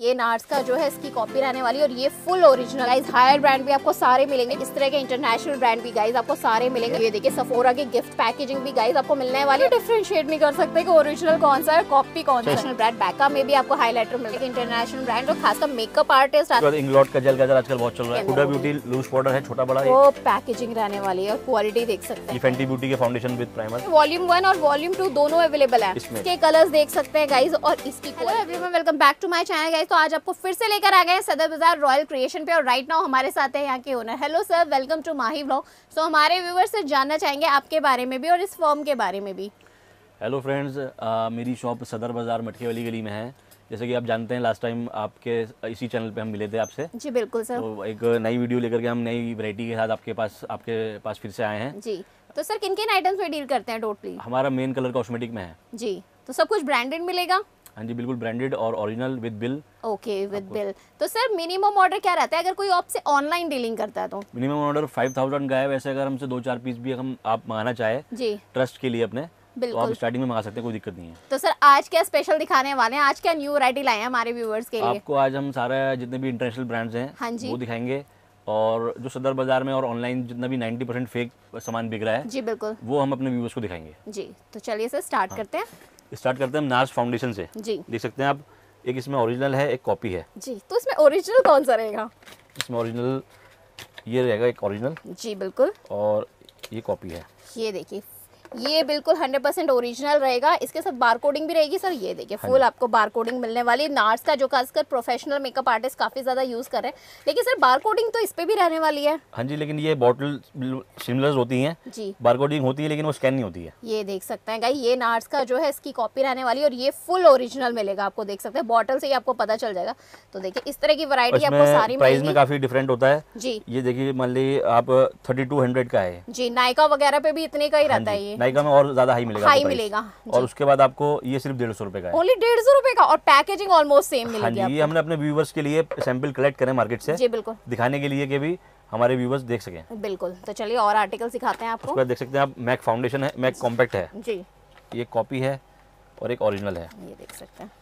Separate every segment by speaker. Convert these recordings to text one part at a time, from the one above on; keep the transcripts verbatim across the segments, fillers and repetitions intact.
Speaker 1: ये नार्स का जो है इसकी कॉपी रहने वाली है और ये full original guys. Higher brand भी आपको सारे मिलेंगे, इस तरह के इंटरनेशनल ब्रांड भी गाइस आपको सारे मिलेंगे। ये देखिए सफोरा की गिफ्ट पैकेजिंग भी गाइस आपको मिलने वाली है। डिफरेंशिएट नहीं कर सकते कि ओरिजिनल कौन सा है, कॉपी कौन सा है। ब्रांड बैका में भी आपको हाईलाइटर मिलेगा, इंटरनेशनल ब्रांड और खासकर मेकअप आर्टिस्ट।
Speaker 2: इंग्लॉट का जेल गाजर आजकल बहुत चल रहा है। हुडा ब्यूटी लूज पाउडर है, छोटा बड़ा
Speaker 1: वो पैकेजिंग रहने वाली है और क्वालिटी देख सकते हैं।
Speaker 2: फेंटी ब्यूटी के foundation with primer
Speaker 1: volume one और वॉल्यूम टू दोनों अवेलेबल है। इसके कलर्स देख सकते हैं गाइस और इसकी। Hello everyone, welcome back to my channel guys. तो आज आपको फिर से लेकर आ गए हैं सदर बाजार रॉयल क्रिएशन पे और राइट नाउ हमारे साथ है यहाँ के owner. Hello sir, welcome to Mahi vlog. So हमारे व्यूअर्स से जानना चाहेंगे आपके बारे में भी और इस फर्म के बारे में भी।
Speaker 2: हेलो फ्रेंड्स, मेरी शॉप सदर बाजार मटके वाली गली में है। जैसे कि आप जानते हैं लास्ट टाइम आपके इसी चैनल पे हम मिले थे आपसे।
Speaker 1: जी बिल्कुल सर।
Speaker 2: तो एक नई वीडियो लेकर के हम नई वैरायटी के साथ आपके पास आपके पास फिर से आए हैं।
Speaker 1: जी, तो सर किन किन आइटम्स में डील करते हैं टोटली?
Speaker 2: हमारा मेन कलर कॉस्मेटिक में है।
Speaker 1: जी, तो सब कुछ ब्रांडेड मिलेगा?
Speaker 2: हाँ जी, बिल्कुल ब्रांडेड और original with bill.
Speaker 1: Okay, with bill. तो सर मिनिमम ऑर्डर क्या रहता है अगर कोई आपसे ऑनलाइन डीलिंग करता है तो?
Speaker 2: मिनिमम ऑर्डर फाइव थाउजेंड का है। वैसे अगर हमसे दो चार पीस भी हम आप मंगाना चाहे जी ट्रस्ट के लिए अपने, तो आप स्टार्टिंग में मंगा सकते हैं, कोई दिक्कत नहीं है।
Speaker 1: तो सर आज क्या स्पेशल दिखाने वाले हैं, आज क्या न्यू वैरायटी लाए हैं हमारे व्यूअर्स के लिए?
Speaker 2: आपको आज हम सारा जितने भी इंटरनेशनल ब्रांड्स हैं हाँ जी वो दिखाएंगे और जो सदर बाजार में और ऑनलाइन जितना भी नाइंटी परसेंट फेक सामान बिक रहा है जी बिल्कुल वो हम अपने व्यूअर्स को दिखाएंगे जी।
Speaker 1: तो चलिए सर स्टार्ट हाँ। करते हैं
Speaker 2: स्टार्ट करते हैं हम नार्स फाउंडेशन से। जी देख सकते हैं आप, एक इसमें ओरिजिनल है, एक कॉपी है
Speaker 1: जी। तो इसमें ओरिजिनल कौन सा रहेगा?
Speaker 2: इसमें ओरिजिनल ये रहेगा, एक ओरिजिनल जी बिल्कुल, और ये कॉपी है।
Speaker 1: ये देखिए ये बिल्कुल हंड्रेड परसेंट ओरिजिनल रहेगा। इसके साथ बार कोडिंग भी रहेगी सर। ये देखिए फुल आपको बार कोडिंग मिलने वाली है। नार्स का जो खासकर प्रोफेशनल मेकअप आर्टिस्ट काफी ज्यादा यूज कर रहे हैं, लेकिन सर बार कोडिंग तो इस पे भी रहने वाली है।
Speaker 2: हाँ जी, लेकिन ये बॉटल सिमिलर होती हैं जी, बार कोडिंग होती है लेकिन वो स्कैन नहीं होती है।
Speaker 1: ये देख सकते हैं गाइस, ये नार्स का जो है इसकी कॉपी रहने वाली है और ये फुल ओरिजिनल मिलेगा आपको। देख सकते हैं बॉटल से ही आपको पता चल जाएगा। तो देखिए इस तरह की वैरायटी आपको सारी
Speaker 2: प्राइस में काफी डिफरेंट होता है
Speaker 1: जी।
Speaker 2: ये देखिए मान लीजिए आप थर्टी टू हंड्रेड का है जी।
Speaker 1: नायका वगैरह पे भी इतने का ही रहता है ये।
Speaker 2: नायका में और ज्यादा मिलेगा,
Speaker 1: हाई मिलेगा
Speaker 2: और उसके बाद आपको ये सिर्फ डेढ़ सौ रुपए का है।
Speaker 1: ओनली डेढ़ सौ रुपए का और पैकेजिंग ऑलमोस्ट सेम मिलेगी।
Speaker 2: हाँ जी, ये हमने अपने व्यूवर्स के लिए सैंपल कलेक्ट करें मार्केट से
Speaker 1: जी बिल्कुल,
Speaker 2: दिखाने के लिए कि भी हमारे व्यूवर्स देख सकें।
Speaker 1: बिल्कुल। तो चलिए और आर्टिकल सिखाते हैं आपको।
Speaker 2: उसके बाद देख सकते हैं आप, मैक फाउंडेशन है, मैक कॉम्पैक्ट है
Speaker 1: जी,
Speaker 2: ये कॉपी है और एक ओरिजिनल है।
Speaker 1: ये देख सकते हैं,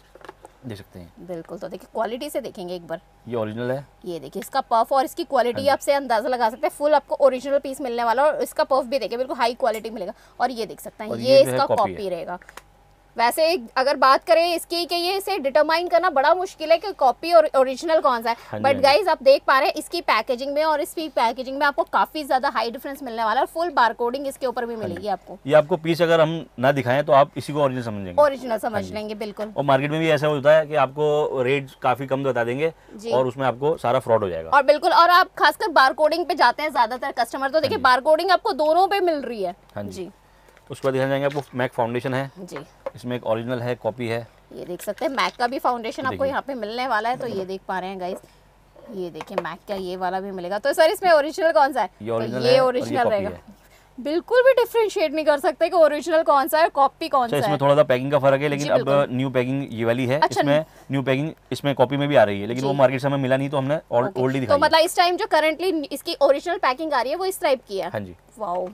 Speaker 2: देख सकते हैं
Speaker 1: बिल्कुल। तो देखिए क्वालिटी से देखेंगे एक बार,
Speaker 2: ये ओरिजिनल है।
Speaker 1: ये देखिए इसका पफ और इसकी क्वालिटी आपसे अंदाजा लगा सकते हैं। फुल आपको ओरिजिनल पीस मिलने वाला और इसका पफ भी देखिए बिल्कुल हाई क्वालिटी मिलेगा। और ये देख सकते हैं ये, ये इसका कॉपी रहेगा। वैसे अगर बात करें इसकी कि ये इसे डिटरमाइन करना बड़ा मुश्किल है कि कॉपी और ओरिजिनल कौन सा है, बट गाइस आप देख पा रहे हैं इसकी पैकेजिंग में और इसकी पैकेजिंग में आपको काफी ज्यादा हाई डिफरेंस मिलने वाला है। फुल बारकोडिंग इसके ऊपर भी मिलेगी आपको।
Speaker 2: ये आपको पीस अगर हम ना दिखाएं तो आप इसी को ओरिजिनल समझेंगे,
Speaker 1: ओरिजिनल समझ लेंगे बिल्कुल।
Speaker 2: और मार्केट में भी ऐसा होता है कि आपको रेट काफी कम बता देंगे और उसमें आपको सारा फ्रॉड हो जाएगा।
Speaker 1: और बिल्कुल, और आप खासकर बारकोडिंग पे जाते हैं ज्यादातर कस्टमर, तो देखिए बारकोडिंग आपको दोनों पे मिल रही है।
Speaker 2: हाँ जी। उसके बाद दिखाने जाएंगे आपको मैक फाउंडेशन है जी, इसमें एक ओरिजिनल है, कॉपी है।
Speaker 1: ये देख सकते हैं मैक का भी फाउंडेशन आपको यहाँ पे मिलने वाला है। तो ये देख पा रहे हैं गाइस, ये देखिए मैक का ये वाला भी मिलेगा। तो सर इसमें ओरिजिनल कौन सा है?
Speaker 2: ये ओरिजिनल
Speaker 1: तो ये ओरिजिनल रहेगा। बिल्कुल भी डिफरेंशिएट नहीं कर सकते कि ओरिजिनल कौन सा है, कॉपी कौन सा है।
Speaker 2: इसमें थोड़ा सा पैकिंग का फर्क है, लेकिन अब न्यू पैकिंग ये वाली है। अच्छा, इसमें न्यू पैकिंग इसमें कॉपी में भी आ रही है, लेकिन वो मार्केट से हमें मिला नहीं तो हमने ओल्ड ही दिखाई।
Speaker 1: तो मतलब इस टाइम जो करंटली इसकी ओरिजिनल पैकिंग आ रही है वो इस टाइप की है।
Speaker 2: हाँ जी,
Speaker 1: वाओ।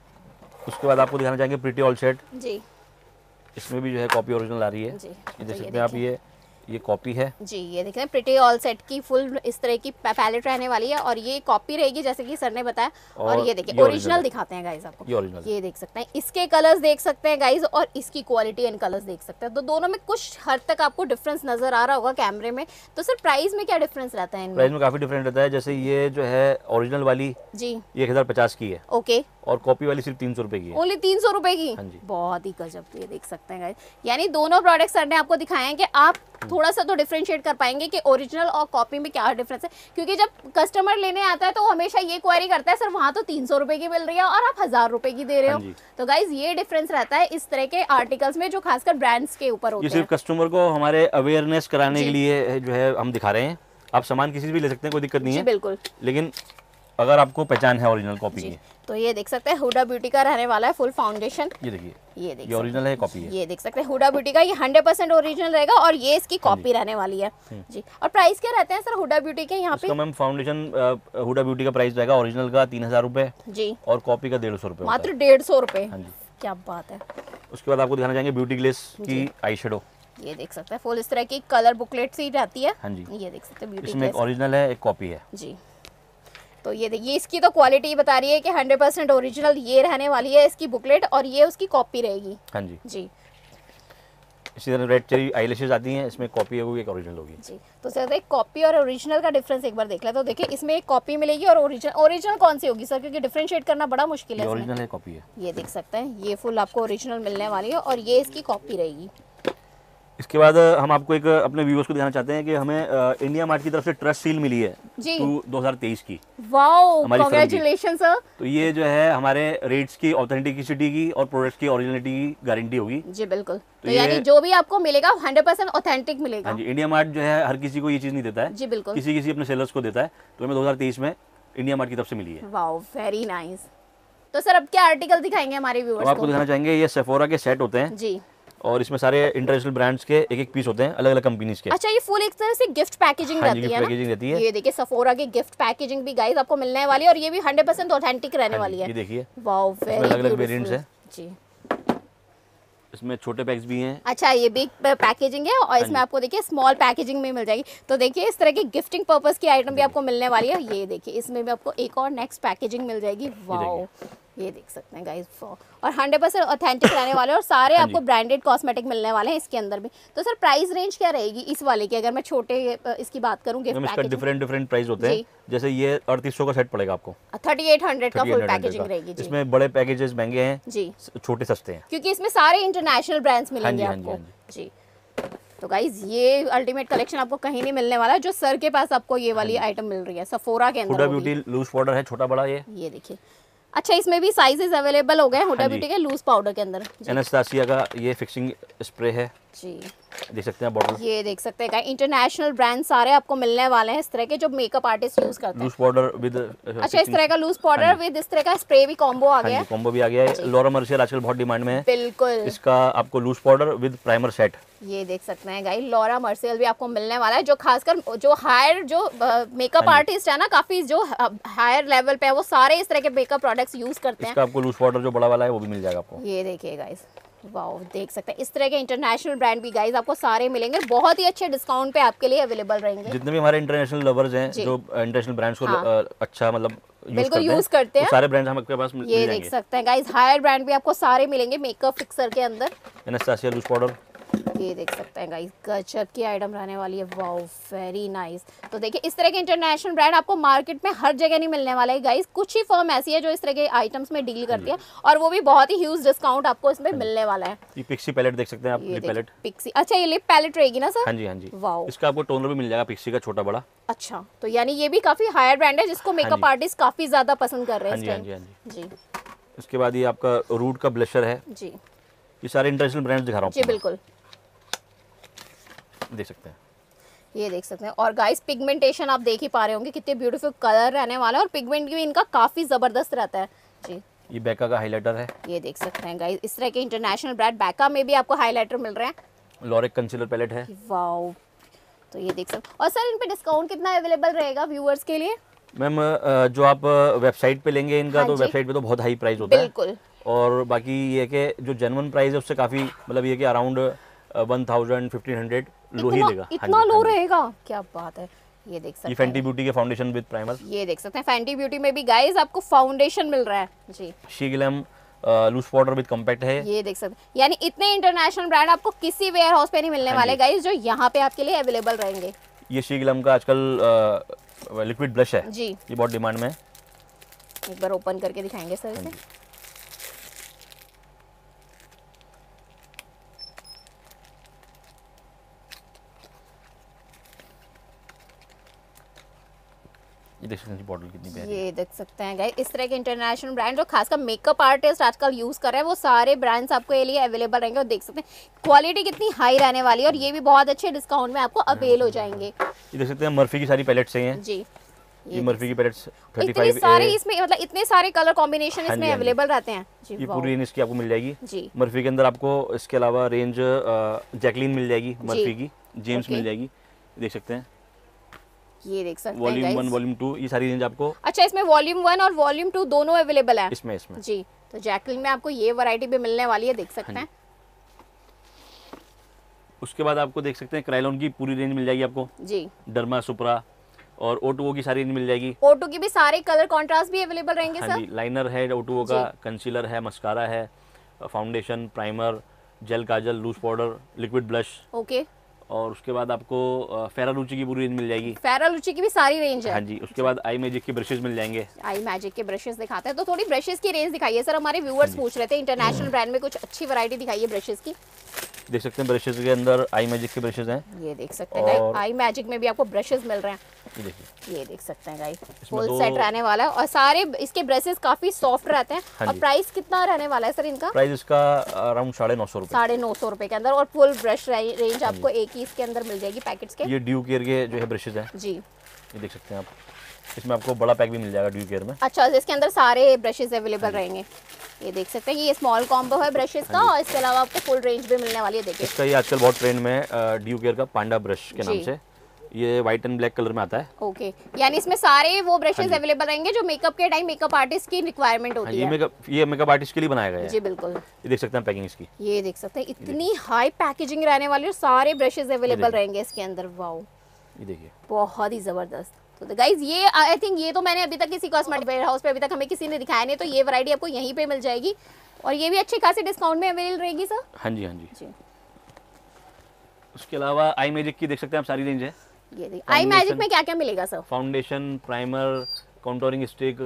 Speaker 2: उसके बाद आपको दिखाना चाहेंगे प्रिटी ऑल सेट
Speaker 1: जी,
Speaker 2: इसमें भी जो है कॉपी ओरिजिनल आ रही है जी। ये देख सकते हैं आप, ये ये कॉपी है
Speaker 1: जी। ये देख रहे हैं प्रिटी ऑल सेट की फुल इस तरह की पैलेट रहने वाली है और ये कॉपी रहेगी जैसे कि सर ने बताया। और, और ये देखिए ओरिजिनल दिखाते हैं गाइस आपको,
Speaker 2: ये ओरिजिनल, ये
Speaker 1: देख सकते हैं इसके कलर्स देख सकते हैं गाइस और इसकी क्वालिटी एंड कलर्स देख सकते हैं। तो दोनों में कुछ हद तक आपको डिफरेंस नजर आ रहा होगा कैमरे में। तो सर प्राइस में क्या डिफरेंस रहता है?
Speaker 2: प्राइस में काफी डिफरेंट रहता है। जैसे ये जो है ओरिजिनल वाली जी एक हजार पचास की है, ओके, और कॉपी वाली सिर्फ तीन सौ रुपए की है।
Speaker 1: ओनली तीन सौ रुपए की? हाँ जी, बहुत ही गजब। ये देख सकते हैं गाइस, यानी दोनों प्रोडक्ट सर ने आपको दिखाए हैं कि आप थोड़ा सा तो डिफरेंशिएट कर पाएंगे कि ओरिजिनल और कॉपी में क्या डिफरेंस है। क्योंकि जब कस्टमर लेने आता है तो हमेशा ये क्वेरी करता है सर वहाँ तो तीन सौ रुपए की मिल रही है और आप हजार रुपए की दे रहे हो। तो गाइज ये डिफरेंस रहता है इस तरह के आर्टिकल्स में जो खासकर ब्रांड्स के ऊपर होते हैं।
Speaker 2: ये सिर्फ कस्टमर को हमारे अवेयरनेस कराने के लिए जो है हम दिखा रहे हैं। आप सामान किसी से भी ले सकते हैं, कोई दिक्कत नहीं है बिल्कुल, लेकिन अगर आपको पहचान है ओरिजिनल कॉपी की।
Speaker 1: तो ये देख सकते हैं हुडा ब्यूटी का रहने वाला है फुल फाउंडेशन।
Speaker 2: ये देखिए,
Speaker 1: ये देखिए
Speaker 2: ये ओरिजिनल है, कॉपी है।
Speaker 1: ये देख सकते हैं हुडा ब्यूटी का, ये हंड्रेड परसेंट ओरिजिनल रहेगा और ये इसकी कॉपी रहने वाली है जी। और प्राइस क्या रहते हैं सर हुडा ब्यूटी के यहाँ पे?
Speaker 2: मैम फाउंडेशन हुडा ब्यूटी का प्राइस रहेगा ओरिजिनल का तीन हजार रुपए जी, और कॉपी का डेढ़ सौ रुपए,
Speaker 1: मात्र डेढ़ सौ रुपए। क्या बात है।
Speaker 2: उसके बाद आपको दिखाना चाहेंगे ब्यूटी ग्लेस की आई शेडो।
Speaker 1: ये देख सकते हैं फुल इस तरह की कलर बुकलेट सी रहती है।
Speaker 2: हाँ जी,
Speaker 1: ये देख सकते हैं ब्यूटी
Speaker 2: इसमें एक ओरिजिनल है, एक कॉपी है
Speaker 1: जी। तो ये देखिए इसकी तो क्वालिटी बता रही है कि हंड्रेड परसेंट ओरिजिनल ये रहने वाली है इसकी बुकलेट, और ये उसकी कॉपी रहेगी।
Speaker 2: हाँ जी
Speaker 1: जी।
Speaker 2: इसी तरह रेड चेरी आईलैशेस आती हैं, इसमें कॉपी होगी एक ओरिजिनल होगी
Speaker 1: जी। तो सर एक कॉपी और ओरिजिनल का डिफरेंस एक बार देख ले। तो देखिए इसमें एक कॉपी मिलेगी और ओरिजिनल ओरिजिनल कौन सी होगी सर, क्योंकि डिफरेंशिएट करना बड़ा मुश्किल है।
Speaker 2: ओरिजिनल है, कॉपी है।
Speaker 1: ये देख सकते हैं ये फुल आपको ओरिजिनल मिलने वाली है और ये इसकी कॉपी रहेगी।
Speaker 2: इसके बाद हम आपको एक अपने व्यूअर्स को दिखाना चाहते हैं कि हमें इंडिया मार्ट की तरफ से ट्रस्ट सील मिली है
Speaker 1: जी
Speaker 2: दो हज़ार तेईस की।
Speaker 1: Wow, congratulation sir.
Speaker 2: तो ये जो है हमारे रेट्स की ऑथेंटिसिटी की और प्रोडक्ट्स की ओरिजिनलिटी की गारंटी होगी
Speaker 1: जी बिल्कुल। तो, तो यानी जो भी आपको मिलेगा हंड्रेड परसेंट ऑथेंटिक मिलेगा।
Speaker 2: हाँ जी, इंडिया मार्ट जो है हर किसी को ये चीज़ नहीं देता है
Speaker 1: जी बिल्कुल,
Speaker 2: किसी किसी अपने सेलर्स को देता है। तो हमें दो हज़ार तेईस में इंडिया मार्ट की तरफ से मिली है।
Speaker 1: Wow very nice. तो सर अब क्या आर्टिकल दिखाएंगे हमारे व्यूअर्स को?
Speaker 2: आपको दिखाना चाहेंगे ये सेफोरा के सेट होते हैं
Speaker 1: जी,
Speaker 2: और इसमें सारे इंटरनेशनल ब्रांड्स के एक एक पीस होते हैं अलग अलग कंपनीज के।
Speaker 1: अच्छा, ये फुल एक तरह से गिफ्ट पैकेजिंग
Speaker 2: हाँ
Speaker 1: रहती है ना?
Speaker 2: पैकेजिंग रहती है।
Speaker 1: ये देखिए सफोरा की गिफ्ट पैकेजिंग भी गाइस आपको मिलने वाली है और ये भी हंड्रेड परसेंट ऑथेंटिक रहने वाली है।
Speaker 2: ये देखिए,
Speaker 1: वाओ वेरी
Speaker 2: अलग अलग वेरिएंट्स हैं
Speaker 1: जी।
Speaker 2: इसमें छोटे पैक्स भी हैं।
Speaker 1: अच्छा, ये बिग पैकेजिंग है और इसमें आपको देखिए स्मॉल पैकेजिंग में मिल जाएगी। तो देखिए इस तरह की गिफ्टिंग पर्पस की आइटम भी आपको मिलने वाली है। ये देखिए इसमें भी आपको एक और नेक्स्ट पैकेजिंग मिल जाएगी। वाओ, ये देख सकते हैं गाइस, और हंड्रेड परसेंट ऑथेंटिक रहने वाले और सारे आपको ब्रांडेड कॉस्मेटिक मिलने वाले हैं इसके अंदर भी। तो सर प्राइस रेंज क्या रहेगी इस वाले की, अगर मैं छोटे इसकी बात करूं गिफ्ट पैकेजिंग?
Speaker 2: इसका डिफरेंट डिफरेंट प्राइस होते हैं। जैसे ये अड़तीस सौ का सेट पड़ेगा आपको,
Speaker 1: थर्टी एट हंड्रेड का फुल पैकेजिंग रहेगी जी।
Speaker 2: इसमें बड़े पैकेजेस महंगे हैं जी, छोटे सस्ते हैं,
Speaker 1: क्योंकि इसमें सारे इंटरनेशनल ब्रांड्स मिलेंगे आपको जी। तो गाइज ये अल्टीमेट कलेक्शन आपको कहीं नहीं मिलने वाला, जो सर के पास आपको ये वाली आइटम मिल रही है सफोरा के अंदर।
Speaker 2: हुडा ब्यूटी लूज पाउडर है, छोटा बड़ा ये
Speaker 1: ये देखिए। अच्छा, इसमें भी साइजेस अवेलेबल हो गए हैं हुडा ब्यूटी के लूज पाउडर के अंदर।
Speaker 2: एनास्टासिया का ये फिक्सिंग स्प्रे है
Speaker 1: जी,
Speaker 2: देख सकते हैं बॉटल।
Speaker 1: ये देख सकते हैं इंटरनेशनल ब्रांड सारे आपको मिलने वाले हैं इस तरह के जो मेकअप आर्टिस्ट यूज करते हैं।
Speaker 2: लूज पाउडर विद,
Speaker 1: अच्छा इस तरह का लूज पाउडर विद इस तरह का स्प्रे भी कॉम्बो आ गया है।
Speaker 2: कॉम्बो भी आ गया है। लॉरा मर्सियर आजकल बहुत डिमांड में है।
Speaker 1: बिल्कुल,
Speaker 2: इसका आपको loose powder with primer set
Speaker 1: ये देख सकते हैं गाइस, लॉरा मर्सियल भी आपको मिलने वाला है, जो खासकर जो हायर जो मेकअप आर्टिस्ट है ना, काफी जो हायर लेवल पे है, वो सारे इस तरह के मेकअप प्रोडक्ट्स यूज करते हैं।
Speaker 2: इसका आपको लूज पाउडर जो बड़ा वाला है वो भी मिल जाएगा आपको।
Speaker 1: ये देखिए गाइस, वाओ, देख सकते हैं इस तरह के इंटरनेशनल ब्रांड भी गाइस आपको सारे मिलेंगे, बहुत ही अच्छे डिस्काउंट पे आपके लिए अवेलेबल रहेंगे।
Speaker 2: जितने भी हमारे इंटरनेशनल लवर्स हैं जो इंटरनेशनल ब्रांड्स को हाँ। अच्छा मतलब
Speaker 1: बिल्कुल यूज करते हैं,
Speaker 2: सारे ब्रांड्स आपके पास मिल
Speaker 1: ये देख सकते हैं गाइस, हायर ब्रांड भी आपको सारे मिलेंगे मेकअप फिक्सर के अंदर।
Speaker 2: एनास्टासिया लूज पाउडर
Speaker 1: ये देख सकते हैं गाइस, गजब की आइटम रहने वाली है। Wow very nice. तो देखिए इस तरह के इंटरनेशनल ब्रांड आपको मार्केट में हर जगह नहीं मिलने वाला है गाइस, कुछ ही फर्म ऐसी है जो इस तरह के आइटम्स में डील करती है और वो भी बहुत ही ह्यूज डिस्काउंट आपको इसमें मिलने वाला है।
Speaker 2: ये पिक्सी पैलेट देख सकते हैं आप, लिप पैलेट
Speaker 1: पिक्सी। अच्छा, ये लिप पैलेट रहेगी ना सर?
Speaker 2: हाँ जी हाँ जी।
Speaker 1: वाओ,
Speaker 2: इसका आपको टोनर भी मिल जाएगा पिक्सी का, छोटा बड़ा।
Speaker 1: अच्छा, तो यानी ये भी काफी हायर ब्रांड है जिसको मेकअप आर्टिस्ट काफी ज्यादा पसंद कर रहे हैं इस टाइम जी।
Speaker 2: इसके बाद ये आपका रूट का ब्लशर है जी, ये सारे इंटरनेशनल ब्रांड्स दिखा रहा हूँ
Speaker 1: जी बिल्कुल,
Speaker 2: देख सकते हैं।
Speaker 1: ये देख सकते हैं और गाइस पिगमेंटेशन आप देख ही पा रहे होंगे कितने ब्यूटीफुल कलर रहने वाला है और पिगमेंट भी इनका काफी जबरदस्त रहता है जी।
Speaker 2: ये बैका का हाइलाइटर है,
Speaker 1: ये देख सकते हैं गाइस, इस तरह के इंटरनेशनल ब्रांड बैका में भी आपको हाइलाइटर मिल रहे हैं।
Speaker 2: लॉरिक कंसीलर पैलेट है।
Speaker 1: वाओ, तो ये देख सकते हैं। और सर इन पे डिस्काउंट कितना अवेलेबल रहेगा व्यूअर्स के लिए?
Speaker 2: मैम जो आप वेबसाइट पे लेंगे इनका हाँ तो वेबसाइट पे तो बहुत हाई प्राइस होता है बिल्कुल, और बाकी ये कि जो जेन्युइन प्राइस है उससे काफी मतलब ये कि around one thousand fifteen hundred low ही लेगा।
Speaker 1: इतना लो रहेगा, क्या बात है। ये देख सकते हैं,
Speaker 2: ये फैंटी ब्यूटी के फाउंडेशन विद प्राइमर।
Speaker 1: ये देख सकते हैं फैंटी ब्यूटी में भी गाइस आपको फाउंडेशन मिल रहा है जी।
Speaker 2: She Glam loose powder with compact है।
Speaker 1: ये देख सकते हैं, यानी इतने इंटरनेशनल ब्रांड आपको किसी वेयर हाउस पे नहीं मिलने वाले गाइस, जो यहाँ पे आपके लिए अवेलेबल रहेंगे।
Speaker 2: ये शी ग्लैम का आजकल लिक्विड ब्लश है जी, ये बहुत डिमांड में है।
Speaker 1: एक बार ओपन करके दिखाएंगे सर इसे।
Speaker 2: ये देख सकते हैं बॉटल कितनी प्यारी है।
Speaker 1: ये देख सकते हैं गाइस, इस तरह के इंटरनेशनल ब्रांड जो खासकर मेकअप आर्टिस्ट आजकल यूज कर रहे हैं वो सारे ब्रांड्स आपको ये लिए अवेलेबल रहेंगे। और देख सकते हैं क्वालिटी कितनी हाई रहने वाली है और ये भी बहुत अच्छे डिस्काउंट में आपको अवेल हो जाएंगे।
Speaker 2: ये देख सकते हैं मर्फी की सारी पैलेट्स हैं जी, ये मर्फी की पैलेट्स
Speaker 1: पैंतीस सारे इसमें मतलब इतने सारे कलर कॉम्बिनेशन इसमें अवेलेबल रहते हैं जी।
Speaker 2: ये पूरी रेंज इसकी आपको मिल जाएगी जी। मर्फी के अंदर आपको इसके अलावा रेंज जैकलीन मिल जाएगी, मर्फी की जेम्स मिल जाएगी, देख सकते हैं।
Speaker 1: ये देख सकते हैं
Speaker 2: वॉल्यूम वन वॉल्यूम टू ये सारी रेंज आपको।
Speaker 1: अच्छा, इसमें वॉल्यूम वन और वॉल्यूम टू दोनों अवेलेबल है
Speaker 2: इसमें इसमें
Speaker 1: जी। तो जैकलिन में आपको ये वैरायटी भी मिलने वाली है, देख सकते हैं।
Speaker 2: उसके बाद आपको देख सकते हैं क्राइलॉन की पूरी रेंज मिल जाएगी आपको
Speaker 1: जी,
Speaker 2: डर्मा, सुप्रा और ओटुओ की सारी रेंज मिल जाएगी।
Speaker 1: ओटो की भी सारे कलर कॉन्ट्रास्ट भी अवेलेबल रहेंगे
Speaker 2: हाँ
Speaker 1: सर?
Speaker 2: जी, लाइनर है ओटुओ का, कंसीलर है, मस्कारा है, foundation, primer, gel kajal, loose powder, liquid blush.
Speaker 1: Okay.
Speaker 2: और उसके बाद आपको फेरा लूची की पूरी रेंज मिल जाएगी।
Speaker 1: फेरा लूची की भी सारी रेंज है।
Speaker 2: हाँ जी, उसके बाद आई मैजिक के ब्रशेस मिल जाएंगे।
Speaker 1: आई मैजिक के ब्रशेस दिखाते हैं, तो थोड़ी ब्रशेस की रेंज दिखाइए सर, हमारे व्यूअर्स पूछ रहे थे इंटरनेशनल ब्रांड में कुछ अच्छी वैरायटी दिखाइए ब्रशेस की।
Speaker 2: देख सकते हैं ब्रशेस के अंदर आई मैजिक के ब्रशेस हैं,
Speaker 1: ये देख सकते हैं गाइस, आई मैजिक में भी आपको ब्रशेस मिल रहे हैं।
Speaker 2: ये देखिए,
Speaker 1: ये देख सकते हैं गाइस, फुल सेट रहने वाला है और सारे इसके ब्रशेस काफी सॉफ्ट रहते हैं।
Speaker 2: हाँ
Speaker 1: और प्राइस कितना रहने वाला है सर इनका?
Speaker 2: प्राइस इसका अराउंड साढ़े नौ सौ रुपये
Speaker 1: साढ़े नौ सौ रुपए के अंदर, और फुल ब्रश रेंज आपको एक ही इसके अंदर मिल जाएगी पैकेट्स के।
Speaker 2: ये ड्यू केयर के जो है ब्रशेस हैं
Speaker 1: जी,
Speaker 2: ये देख सकते हैं आप, इसमें आपको बड़ा पैक भी मिल जाएगा ड्यू केयर में।
Speaker 1: अच्छा, इसके अंदर सारे ब्रशेस अवेलेबल रहेंगे। ये देख सकते हैं, ये स्मॉल कॉम्बो है ब्रशेस का, और इसके अलावा आपको फुल रेंज भी मिलने वाली है। देखिए
Speaker 2: इसका ये आजकल बहुत ट्रेंड में है, ड्यू केयर का पांडा ब्रश के नाम से, ये व्हाइट एंड ब्लैक कलर में आता है।
Speaker 1: ओके, यानी इसमें सारे वो ब्रशेस अवेलेबल रहेंगे जो मेकअप के टाइम मेकअप आर्टिस्ट की रिक्वायरमेंट होती
Speaker 2: ये
Speaker 1: है।
Speaker 2: मेकअप ये मेकअप आर्टिस्ट के लिए बनाया गया है।
Speaker 1: जी बिल्कुल,
Speaker 2: ये देख सकते हैं पैकिंग इसकी,
Speaker 1: ये देख सकते हैं इतनी हाई पैकेजिंग रहने वाली है, और सारे ब्रशेस अवेलेबल रहेंगे इसके अंदर। वाओ,
Speaker 2: ये देखिए
Speaker 1: बहुत ही जबरदस्त। तो गाइज ये आई थिंक ये तो मैंने अभी तक किसी कॉस्मेटिक वेयर हाउस पे अभी तक हमें किसी ने दिखाया नहीं, तो ये वैरायटी आपको यहीं पे मिल जाएगी, और ये भी अच्छे खासे डिस्काउंट में अवेलेबल रहेगी सर।
Speaker 2: हाँ जी, हाँ जी,
Speaker 1: जी।
Speaker 2: उसके अलावा आई मैजिक की देख सकते हैं आप सारी रेंज है।
Speaker 1: ये देखिए, आई मैजिक में क्या क्या मिलेगा sir?
Speaker 2: Foundation, primer, contouring stick,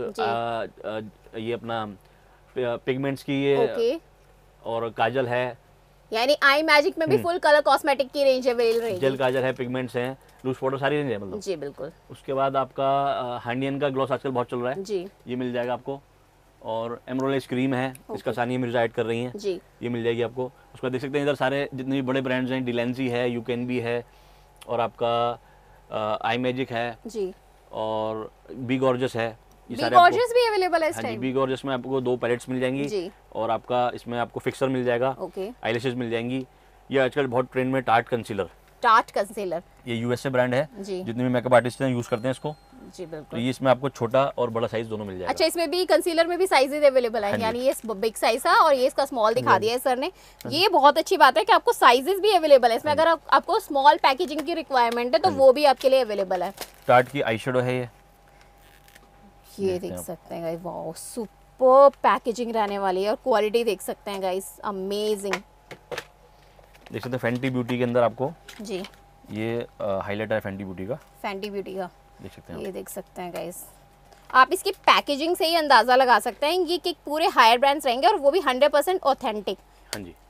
Speaker 2: ये अपना पिगमेंट्स की ये
Speaker 1: ओके,
Speaker 2: और काजल है।
Speaker 1: यानी आई मैजिक में भी फुल कलर कॉस्मेटिक की रेंज अवेलेबल रहेगी।
Speaker 2: जेल काजल है, पिगमेंट्स हैं, लूज पाउडर, सारी रेंज है मतलब।
Speaker 1: जी बिल्कुल।
Speaker 2: उसके बाद आपका हैंडियन का ग्लॉस आजकल बहुत चल रहा है
Speaker 1: जी,
Speaker 2: ये मिल जाएगा आपको। और एमरोलेज क्रीम है, इसका सानिया मिर्जा ऐड कर रही हैं
Speaker 1: जी,
Speaker 2: ये मिल जाएगी आपको। उसके बाद देख सकते हैं इधर सारे जितने भी बड़े ब्रांड्स हैं, डिलेंसी है, यू कैन बी है, और आपका आई मैजिक है
Speaker 1: जी,
Speaker 2: और बी गॉर्जस है। ये
Speaker 1: बी
Speaker 2: सारे
Speaker 1: गॉर्जियस भी अवेलेबल है इस
Speaker 2: हाँ जी,
Speaker 1: टाइम?
Speaker 2: बी गॉर्जस में आपको दो पैलेट्स मिल जाएंगी
Speaker 1: जी,
Speaker 2: और आपका इसमें आपको फिक्सर मिल जाएगा,
Speaker 1: ओके,
Speaker 2: आईलैशेस मिल जाएंगी। ये आजकल बहुत ट्रेंड में टार्ट कंसीलर,
Speaker 1: टार्ट कंसीलर,
Speaker 2: ये यूएसए ब्रांड है,
Speaker 1: जी,
Speaker 2: जितने भी मेकअप आर्टिस्ट हैं यूज करते हैं इसको।
Speaker 1: जी
Speaker 2: तो
Speaker 1: बिल्कुल।
Speaker 2: ये इसमें आपको छोटा और बड़ा साइज दोनों मिल जाएगा।
Speaker 1: अच्छा, इसमें भी कंसीलर में भी साइजेस अवेलेबल है, यानी ये बिग साइज है और ये इसका स्मॉल दिखा दिया है सर ने। ये बहुत अच्छी बात है कि आपको साइजेस भी अवेलेबल है इसमें, अगर आप, आपको स्मॉल पैकेजिंग की रिक्वायरमेंट है तो वो भी आपके लिए अवेलेबल है।
Speaker 2: टार्ट की आई शेडो है ये
Speaker 1: ये देख सकते हैं गाइस, वाओ सुपर पैकेजिंग रहने वाली है, और क्वालिटी देख सकते हैं गाइस, अमेजिंग।
Speaker 2: देख सकते हैं फैंटी ब्यूटी के अंदर आपको
Speaker 1: जी,
Speaker 2: ये हाईलाइटर है फैंटी ब्यूटी का,
Speaker 1: फैंटी ब्यूटी का
Speaker 2: देख सकते हैं।
Speaker 1: ये देख सकते हैं गाइस, आप इसकी पैकेजिंग से ही अंदाजा लगा सकते हैं ये कि पूरे हायर ब्रांड्स रहेंगे, और वो भी हंड्रेड परसेंट ऑथेंटिक।
Speaker 2: हाँ जी।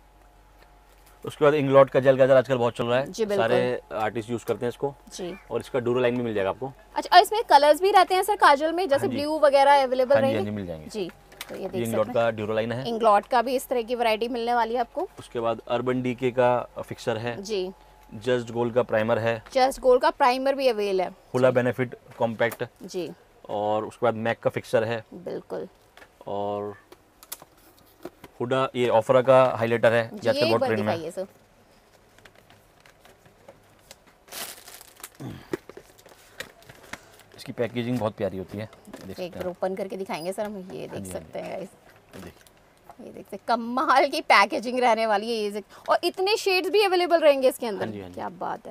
Speaker 2: उसके बाद इंग्लॉट का जेल काजल आजकल बहुत चल रहा है,
Speaker 1: जी,
Speaker 2: सारे आर्टिस्ट यूज करते हैं इसको
Speaker 1: जी।
Speaker 2: और इसका डूरो लाइन भी मिल जाएगा आपको।
Speaker 1: अच्छा, और इसमें कलर्स भी रहते हैं सर काजल में, जैसे
Speaker 2: हाँ जी।
Speaker 1: ब्लू वगैरह अवेलेबल
Speaker 2: हाँ जी,
Speaker 1: रहेंगे?
Speaker 2: हाँ जी, मिल जाएंगे
Speaker 1: जी। तो ये
Speaker 2: ये
Speaker 1: देख
Speaker 2: इंग्लॉट
Speaker 1: सकते हैं,
Speaker 2: का ड्यूरो लाइन है।
Speaker 1: इंग्लॉट का भी इस तरह की वैरायटी मिलने वाली है आपको।
Speaker 2: उसके बाद अर्बन डीके का फिक्सर है
Speaker 1: जी,
Speaker 2: जस्ट गोल्ड का प्राइमर है,
Speaker 1: जस्ट गोल्ड का प्राइमर भी अवेलेबल है।
Speaker 2: हुला बेनिफिट कॉम्पैक्ट,
Speaker 1: जी
Speaker 2: और उसके बाद मैक का फिक्सर है,
Speaker 1: बिल्कुल।
Speaker 2: और हुडा ये ऑफरा का हाइलाइटर है,
Speaker 1: जी,
Speaker 2: ये आजकल
Speaker 1: एक
Speaker 2: बहुत
Speaker 1: बार
Speaker 2: ट्रेंड में है।
Speaker 1: दिखाइए सर।
Speaker 2: इसकी पैकेजिंग बहुत प्यारी होती है, देख
Speaker 1: एक
Speaker 2: सकते
Speaker 1: बार
Speaker 2: हैं।
Speaker 1: ओपन करके दिखाएंगे सर हम, ये देख
Speaker 2: जी,
Speaker 1: सकते हैं गाइस,
Speaker 2: ये देखिए।
Speaker 1: ये देखते हैं कमाल की पैकेजिंग रहने वाली है ये देख- और इतने शेड्स भी अवेलेबल रहेंगे इसके अंदर।
Speaker 2: हाँ जी, हाँ जी।
Speaker 1: क्या बात है।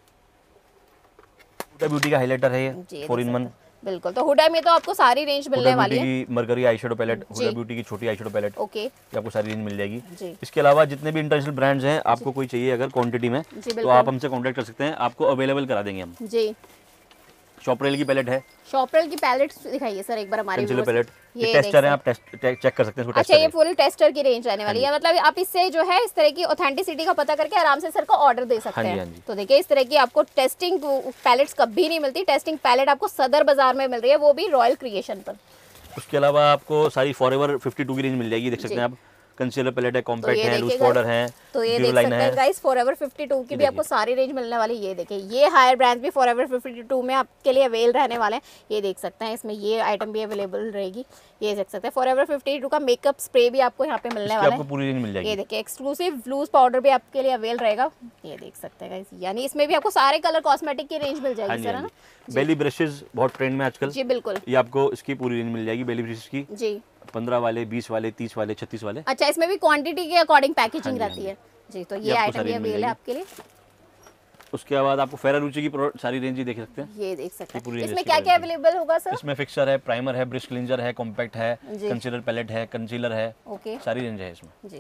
Speaker 2: हुडा ब्यूटी का हाइलाइटर है
Speaker 1: जी,
Speaker 2: ये फोर इन वन।
Speaker 1: बिल्कुल, तो हुडा में तो आपको सारी रेंज मिलने
Speaker 2: हुडा
Speaker 1: वाली
Speaker 2: ब्यूटी
Speaker 1: है।
Speaker 2: की मरकरी आई शेडो पैलेट,
Speaker 1: जी।
Speaker 2: हुडा ब्यूटी की छोटी आई शेडो पैलेट,
Speaker 1: ओके
Speaker 2: ये आपको सारी रेंज मिल जाएगी।
Speaker 1: जी,
Speaker 2: इसके अलावा जितने भी इंटरनेशनल ब्रांड्स हैं, आपको कोई चाहिए अगर क्वांटिटी में,
Speaker 1: जी
Speaker 2: तो
Speaker 1: बिल्कुल।
Speaker 2: आप हमसे कांटेक्ट कर सकते हैं, आपको अवेलेबल करा देंगे हम।
Speaker 1: जी,
Speaker 2: शॉपरेल की पैलेट है,
Speaker 1: शॉपरेल की पैलेट्स दिखाइए सर एक बार हमारे
Speaker 2: कंसीलर
Speaker 1: viewers
Speaker 2: पैलेट,
Speaker 1: को।
Speaker 2: ये
Speaker 1: ये
Speaker 2: टेस्टर
Speaker 1: देख
Speaker 2: है, आप टेस्ट चेक कर सकते हैं इसको।
Speaker 1: अच्छा, ये
Speaker 2: टेस्टर है।
Speaker 1: फुल टेस्टर की रेंज रहने वाली है, मतलब आप इससे जो है इस तरह की ऑथेंटिसिटी का पता करके आराम से सर को ऑर्डर दे सकते
Speaker 2: हाँ जी,
Speaker 1: हैं।
Speaker 2: हाँ जी।
Speaker 1: तो देखिए इस तरह की आपको टेस्टिंग पैलेट्स कभी नहीं मिलती, टेस्टिंग पैलेट आपको सदर बाजार में मिल रही है, वो भी रॉयल क्रिएशन पर।
Speaker 2: उसके अलावा आपको सारी फॉरएवर फिफ्टी टू की रेंज मिल जाएगी, देख सकते
Speaker 1: जी।
Speaker 2: हैं आप। कंसीलर पैलेट है,
Speaker 1: तो
Speaker 2: कॉम्पैक्ट
Speaker 1: ये
Speaker 2: है, लूज
Speaker 1: देखिएगा,
Speaker 2: पाउडर है,
Speaker 1: तो ये
Speaker 2: ड्यू
Speaker 1: देख
Speaker 2: लाइन
Speaker 1: सकते हैं
Speaker 2: है।
Speaker 1: गाइस, फॉरएवर फिफ्टी टू की भी आपको सारी रेंज मिलने वाली है। ये देखिए, ये हायर ब्रांड्स भी फॉरएवर फिफ्टी टू में आपके लिए अवेल रहने वाले हैं। ये देख सकते हैं, इसमें ये आइटम भी अवेलेबल रहेगी। ये देख सकते हैं फॉरएवर फिफ्टी टू का मेकअप स्प्रे भी आपको यहाँ पे मिलने
Speaker 2: इसकी
Speaker 1: वाला
Speaker 2: आपको
Speaker 1: है।
Speaker 2: पूरी रेंज मिल
Speaker 1: ये
Speaker 2: जाएगी।
Speaker 1: देखिए, एक्सक्लूसिव लूज पाउडर भी आपके लिए अवेल रहेगा। ये देख सकते हैं गाइस, यानी इसमें भी आपको सारे कलर कॉस्मेटिक की रेंज मिल
Speaker 2: हाँ
Speaker 1: जाएगी
Speaker 2: जी,
Speaker 1: सर, है
Speaker 2: हाँ
Speaker 1: ना?
Speaker 2: जी। बेली ब्रशेस बहुत ट्रेंड में आजकल,
Speaker 1: जी बिल्कुल।
Speaker 2: ये आपको इसकी पूरी रेंज मिल जाएगी बेली ब्रशेस की।
Speaker 1: जी,
Speaker 2: पंद्रह वाले, बीस वाले, तीस वाले, छत्तीस वाले।
Speaker 1: अच्छा, इसमें भी क्वांटिटी के अकॉर्डिंग पैकेजिंग
Speaker 2: हाँ जी,
Speaker 1: रहती है। जी। तो ये आइटम भी अवेलेबल है आपके लिए।
Speaker 2: उसके बाद आपको फेरारूची की सारी रेंज ही देख सकते हैं,
Speaker 1: ये देख सकते हैं। इसमें क्या क्या अवेलेबल होगा सर?
Speaker 2: इसमें फिक्सर है, प्राइमर है, ब्रश क्लींजर है, कॉम्पैक्ट है, कंसीलर पैलेट है, कंसीलर है,
Speaker 1: ओके,
Speaker 2: सारी रेंज है इसमें
Speaker 1: जी।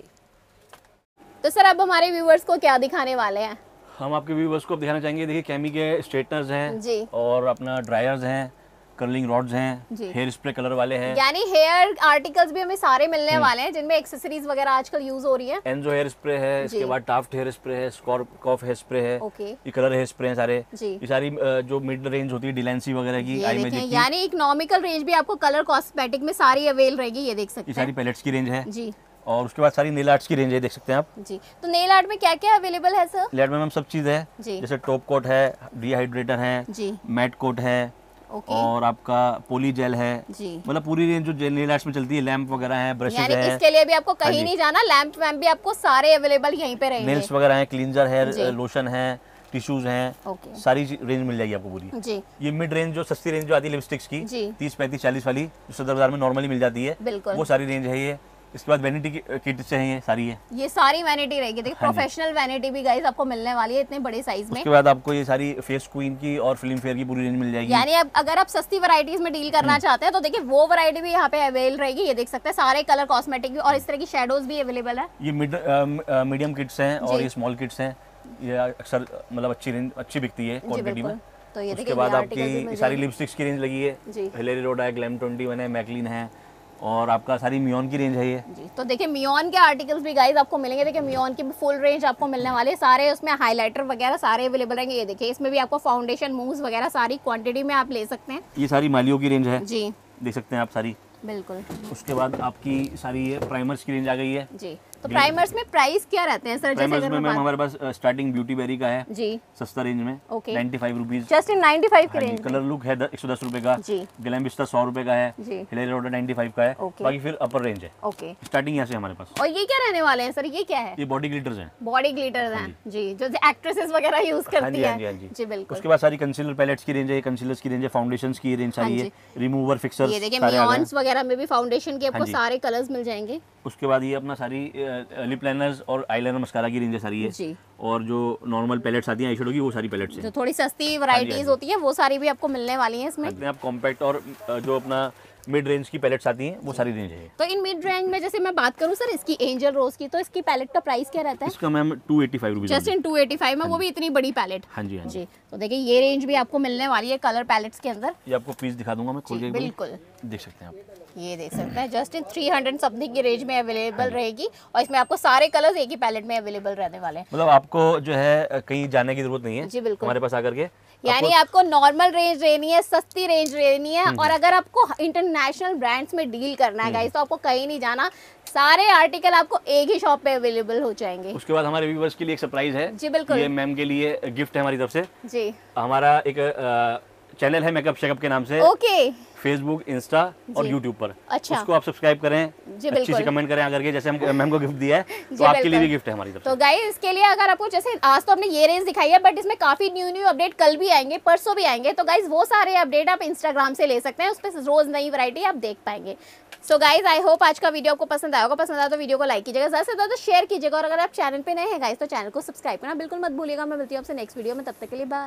Speaker 1: तो सर अब हमारे व्यूअर्स को क्या दिखाने वाले हैं?
Speaker 2: हम आपके व्यूअर्स को दिखाना चाहेंगे, देखिए कैमी के स्ट्रेटनर्स हैं
Speaker 1: जी, और
Speaker 2: अपना ड्रायर्स हैं, कर्लिंग रॉड्स हैं, हेयर स्प्रे कलर वाले हैं,
Speaker 1: यानी हेयर आर्टिकल्स भी हमें सारे मिलने वाले हैं जिनमें एक्सेसरीज वगैरह आजकल यूज हो रही है।
Speaker 2: एनजो हेयर स्प्रे है, इसके बाद टाफ्ट हेयर स्प्रे है, स्कॉर्फ हेयर स्प्रे है,
Speaker 1: ओके,
Speaker 2: ये कलर हेयर स्प्रे हैं सारे
Speaker 1: जी।
Speaker 2: ये सारी जो मिड रेंज होती है डिलेंसी वगैरह की, आई मैजिक की,
Speaker 1: यानी इकोनॉमिकल रेंज भी आपको कलर कॉस्मेटिक में सारी अवेल रहेगी, ये देख सकते हैं।
Speaker 2: ये सारी पैलेट्स की रेंज है
Speaker 1: जी।
Speaker 2: और उसके बाद सारी नेल आर्ट्स की रेंज है, देख सकते हैं आप
Speaker 1: जी। तो नेल आर्ट में क्या क्या अवेलेबल है सर?
Speaker 2: नेल आर्ट में मैम सब चीज है जी। जैसे टॉप कोट है, डिहाइड्रेटर है जी, मैट कोट है, ओके, और आपका पोली जेल है जी, मतलब पूरी रेंज जो नेल आर्ट्स में चलती है, लैंप वगैरह है, ब्रशेस है, यानी
Speaker 1: इसके लिए भी आपको कहीं नहीं जाना, लैंप वैम्प भी आपको सारे अवेलेबल यहीं पे रहेंगे।
Speaker 2: नेल्स वगैरह है, क्लींजर है, लोशन है, टिश्यूज हैं, सारी रेंज मिल जाएगी आपको पूरी जी। ये मिड रेंज जो सस्ती रेंज जो आती है लिपस्टिक्स की तीस पैंतीस चालीस वाली जो सदर बाजार में नॉर्मली मिल जाती है, वो सारी रेंज है ये। इसके बाद वैनिटी किट चाहिए, सारी है, ये सारी वैनिटी रहेगी। देखिए प्रोफेशनल वैनिटी भी गाइस आपको मिलने वाली है इतने बड़े साइज में। उसके बाद आपको ये सारी फेस क्वीन की और फिल्म फेयर की पूरी रेंज मिल जाएगी। यानी अब अगर आप सस्ती वैरायटीज में डील करना चाहते हैं तो देखिए वो वैरायटी भी यहाँ पे अवेल रहेगी, ये देख सकते हैं सारे कलर कॉस्मेटिक भी, और इस तरह की शेडोज भी अवेलेबल है। ये मीडियम किट्स हैं और ये स्मॉल किट्स हैं, ये अक्सर मतलब अच्छी रेंज अच्छी बिकती है क्वांटिटी में। तो ये उसके बाद आपकी सारी लिपस्टिक्स की रेंज लगी है, हिलेरी रोड है, ग्लैम ट्वेंटी वन है, मैकलिन है, और आपका सारी मियोन की रेंज है ये जी। तो देखिए मियोन के आर्टिकल्स भी गाइस आपको मिलेंगे, देखिए मियोन की फुल रेंज आपको मिलने वाली है, सारे उसमें हाइलाइटर वगैरह सारे अवेलेबल रहेंगे। ये देखिए इसमें भी आपको फाउंडेशन मूव्स वगैरह सारी क्वांटिटी में आप ले सकते हैं। ये सारी मालियो की रेंज है जी, देख सकते हैं आप सारी, बिल्कुल। उसके बाद आपकी सारी ये प्राइमर्स की रेंज आ गई है जी। तो प्राइमर्स में प्राइस क्या रहते हैं सर? प्राइमर्स में मैम हमारे पास स्टार्टिंग ब्यूटी बेरी का है जी, सस्ता रेंज में ninety five rupees, just in ninety five की रेंज। कलर लुक है एक सौ दस रुपए का जी, ग्लैमबिस्ता सौ रुपए का है जी, हिलेरी रोड नाइन्टी फाइव का है, बाकी फिर अपर रेंज है ओके, स्टार्टिंग यहाँ से हमारे पास। और ये क्या रहने वाले हैं सर? ये क्या है? ये बॉडी ग्लिटर्स हैं, बॉडी ग्लिटर्स हैं जी, जो एक्ट्रेसेस वगैरह यूज करती हैं जी, बिल्कुल। उसके बाद सारी कंसीलर पैलेट्स की रेंज है, कंसीलर्स की रेंज है, फाउंडेशंस की रेंज सारी है, रिमूवर फिक्सर्स, ये देखिए मियोन्स वगैरह में भी फाउंडेशन के आपको सारे कलर्स मिल जाएंगे। उसके बाद ये अपना सारी लिप लाइनर्स और आईलाइनर मस्कारा की रेंज सारी है जी, और जो नॉर्मल पैलेट्स आती हैं आई शेडो की वो सारी पैलेट्स हैं, जो थोड़ी सस्ती वैरायटीज होती है वो सारी भी आपको मिलने वाली हैं इसमें। आप कॉम्पैक्ट और जो अपना मिड रेंज की पैलेट्स आती हैं वो सारी रेंज है। तो इन मिड रेंज में जैसे मैं बात करूं सर इसकी एंजल रोज की, तो इसकी पैलेट का प्राइस क्या रहता है? इसका ma'am two eighty five rupees, just in two eighty five में, वो भी इतनी बड़ी पैलेट। हाँ जी हाँ जी। तो देखिए ये रेंज भी आपको मिलने वाली है कलर पैलेट्स के अंदर। ये आपको पीस दिखा दूंगा मैं खोल के, बिल्कुल देख सकते हैं आप, ये देख सकते हैं just in three hundred something की रेंज में अवेलेबल रहेगी, और इसमें आपको सारे कलर्स एक ही पैलेट में अवेलेबल रहने वाले हैं। मतलब आपको जो है कहीं जाने की जरूरत नहीं है जी, बिल्कुल हमारे पास आकर के, यानी आपको नॉर्मल रेंज लेनी है, सस्ती रेंज लेनी है, और अगर आपको इंटरनेशनल ब्रांड्स में डील करना है गाइस तो आपको कहीं नहीं जाना, सारे आर्टिकल आपको एक ही शॉप पे अवेलेबल हो जाएंगे। उसके बाद हमारे व्यूअर्स के लिए एक सरप्राइज है जी, बिल्कुल, ये मैम के लिए गिफ्ट है हमारी तरफ से जी। हमारा एक चैनल है मेकअप शेकअप के नाम से, ओके, फेसबुक, इंस्टा और यूट्यूब पर। अच्छा, उसको आप सब्सक्राइब करें, अच्छी से कमेंट करें आकर के, जैसे हम मैम को गिफ्ट दिया है तो आपके लिए भी गिफ्ट है हमारी तरफ। तो गाइस इसके लिए अगर आपको, जैसे आज तो हमने ये रेंज दिखाई है बट इसमें काफी न्यू न्यू अपडेट कल भी आएंगे, परसों भी आएंगे, तो गाइस वो सारे अपडेट आप इंस्टाग्राम से ले सकते हैं, उस पर रोज नई वैरायटी आप देख पाएंगे। सो गाइज आई होप आज का वीडियो आपको पसंद आया होगा, पसंद आया तो वीडियो को लाइक कीजिएगा, ज़्यादा से ज़्यादा शेयर कीजिएगा, और अगर आप चैनल पे नए हैं गाइज तो चैनल को सब्सक्राइब करना बिल्कुल मत भूलिएगा। मैं मिलती हूँ आपसे नेक्स्ट वीडियो में, तब तक के लिए बाय।